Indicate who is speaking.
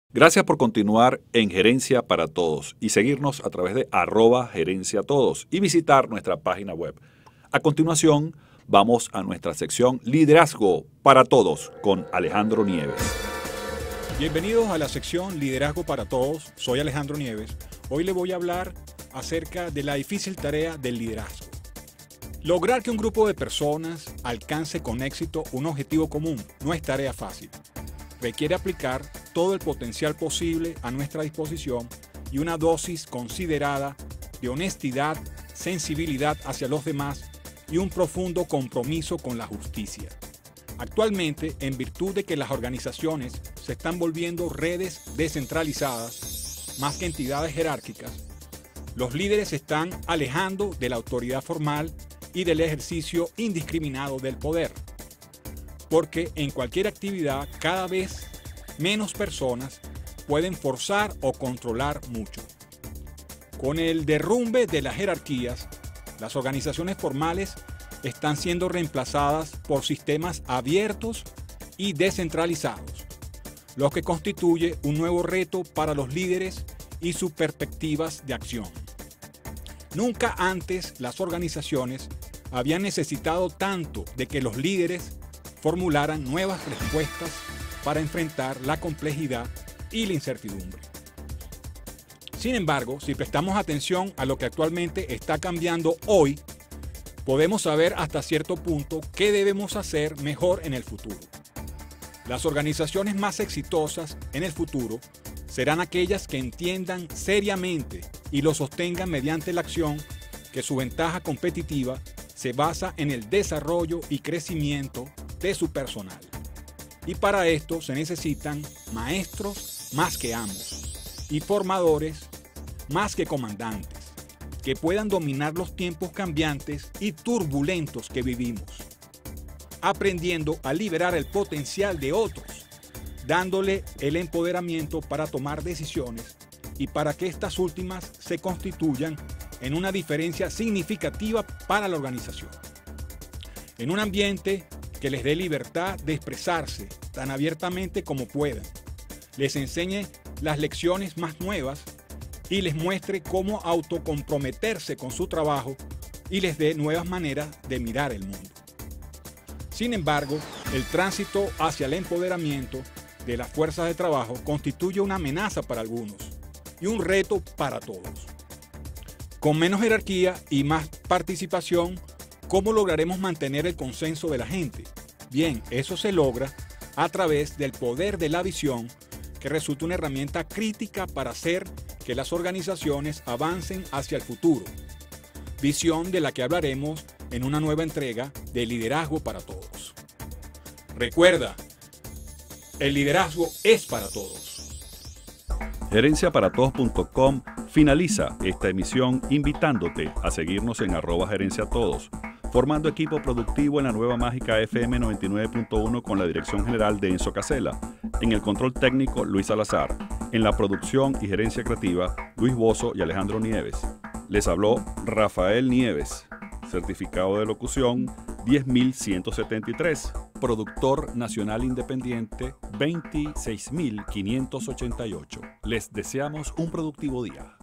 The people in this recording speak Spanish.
Speaker 1: Gracias por continuar en Gerencia para Todos y seguirnos a través de @gerenciatodos y visitar nuestra página web. A continuación, vamos a nuestra sección Liderazgo para Todos con Alejandro Nieves.
Speaker 2: Bienvenidos a la sección Liderazgo para Todos. Soy Alejandro Nieves. Hoy le voy a hablar acerca de la difícil tarea del liderazgo. Lograr que un grupo de personas alcance con éxito un objetivo común no es tarea fácil. Requiere aplicar todo el potencial posible a nuestra disposición y una dosis considerada de honestidad, sensibilidad hacia los demás y un profundo compromiso con la justicia. Actualmente, en virtud de que las organizaciones se están volviendo redes descentralizadas, más que entidades jerárquicas, los líderes se están alejando de la autoridad formal y del ejercicio indiscriminado del poder. Porque en cualquier actividad cada vez menos personas pueden forzar o controlar mucho. Con el derrumbe de las jerarquías, las organizaciones formales están siendo reemplazadas por sistemas abiertos y descentralizados, lo que constituye un nuevo reto para los líderes y sus perspectivas de acción. Nunca antes las organizaciones habían necesitado tanto de que los líderes formularan nuevas respuestas para enfrentar la complejidad y la incertidumbre. Sin embargo, si prestamos atención a lo que actualmente está cambiando hoy, podemos saber hasta cierto punto qué debemos hacer mejor en el futuro. Las organizaciones más exitosas en el futuro serán aquellas que entiendan seriamente y lo sostengan mediante la acción que su ventaja competitiva se basa en el desarrollo y crecimiento de su personal. Y para esto se necesitan maestros más que amos y formadores más que comandantes, que puedan dominar los tiempos cambiantes y turbulentos que vivimos, aprendiendo a liberar el potencial de otros, dándole el empoderamiento para tomar decisiones y para que estas últimas se constituyan en una diferencia significativa para la organización. En un ambiente que les dé libertad de expresarse tan abiertamente como puedan, les enseñe las lecciones más nuevas y les muestre cómo autocomprometerse con su trabajo y les dé nuevas maneras de mirar el mundo. Sin embargo, el tránsito hacia el empoderamiento de las fuerzas de trabajo constituye una amenaza para algunos y un reto para todos. Con menos jerarquía y más participación, ¿cómo lograremos mantener el consenso de la gente? Bien, eso se logra a través del poder de la visión, que resulta una herramienta crítica para hacer que las organizaciones avancen hacia el futuro. Visión de la que hablaremos en una nueva entrega de Liderazgo para Todos. Recuerda, el liderazgo es para todos.
Speaker 1: Gerenciaparatodos.com finaliza esta emisión invitándote a seguirnos en @gerenciatodos, formando equipo productivo en la nueva mágica FM 99.1 con la dirección general de Enzo Casella, en el control técnico Luis Salazar, en la producción y gerencia creativa Luis Bozo y Alejandro Nieves. Les habló Rafael Nieves, certificado de locución 10.173, productor nacional independiente 26.588. Les deseamos un productivo día.